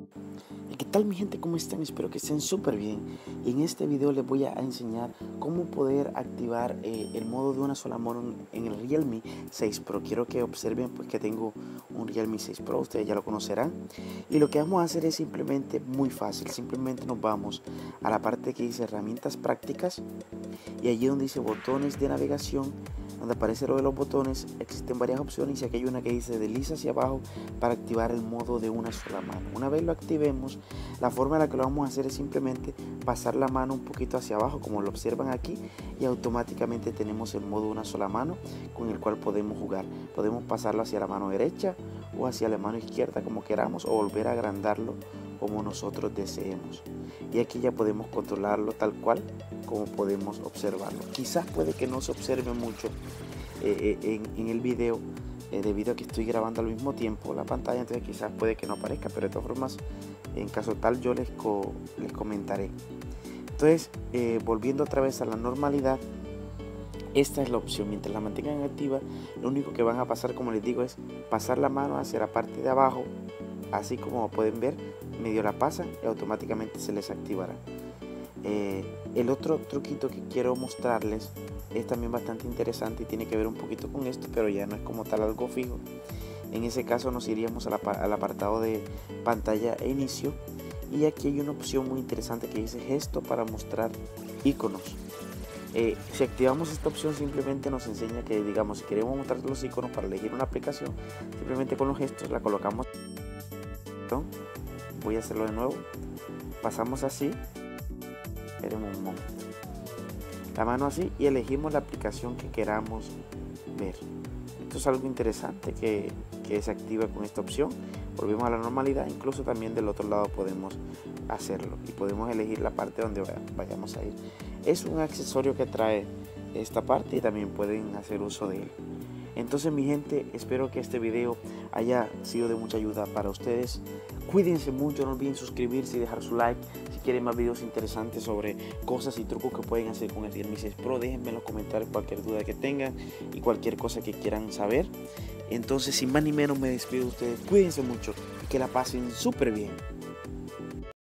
¿Qué tal mi gente? ¿Cómo están? Espero que estén súper bien. Y en este video les voy a enseñar cómo poder activar el modo de una sola mano en el Realme 6 Pro. Quiero que observen pues que tengo un Realme 6 Pro, ustedes ya lo conocerán. Y lo que vamos a hacer es simplemente muy fácil. Simplemente nos vamos a la parte que dice herramientas prácticas y allí donde dice botones de navegación, donde aparece lo de los botones, existen varias opciones y aquí hay una que dice desliza hacia abajo para activar el modo de una sola mano. Una vez lo activemos, la forma en la que lo vamos a hacer es simplemente pasar la mano un poquito hacia abajo, como lo observan aquí, y automáticamente tenemos el modo de una sola mano con el cual podemos jugar. Podemos pasarlo hacia la mano derecha o hacia la mano izquierda como queramos, o volver a agrandarlo como nosotros deseemos. Y aquí ya podemos controlarlo tal cual como podemos observarlo. Quizás puede que no se observe mucho en el video, debido a que estoy grabando al mismo tiempo la pantalla, entonces quizás puede que no aparezca, pero de todas formas, en caso tal, yo les comentaré. Entonces, volviendo otra vez a la normalidad, esta es la opción. Mientras la mantengan activa, lo único que van a pasar, como les digo, es pasar la mano hacia la parte de abajo, así como pueden ver, medio la pasan y automáticamente se les activará. El otro truquito que quiero mostrarles es también bastante interesante y tiene que ver un poquito con esto, pero ya no es como tal algo fijo. En ese caso nos iríamos al apartado de pantalla e inicio, y aquí hay una opción muy interesante que dice gesto para mostrar iconos. Si activamos esta opción, simplemente nos enseña que, digamos, si queremos mostrar los iconos para elegir una aplicación, simplemente con los gestos la colocamos. Voy a hacerlo de nuevo, pasamos así, esperemos un momento, la mano así, y elegimos la aplicación que queramos ver. Esto es algo interesante que se activa con esta opción. Volvemos a la normalidad. Incluso también del otro lado podemos hacerlo y podemos elegir la parte donde vayamos a ir. Es un accesorio que trae esta parte y también pueden hacer uso de él. Entonces mi gente, espero que este video haya sido de mucha ayuda para ustedes. Cuídense mucho, no olviden suscribirse y dejar su like. Si quieren más videos interesantes sobre cosas y trucos que pueden hacer con el Realme 6 Pro, déjenme en los comentarios cualquier duda que tengan y cualquier cosa que quieran saber. Entonces, sin más ni menos, me despido de ustedes. Cuídense mucho y que la pasen súper bien.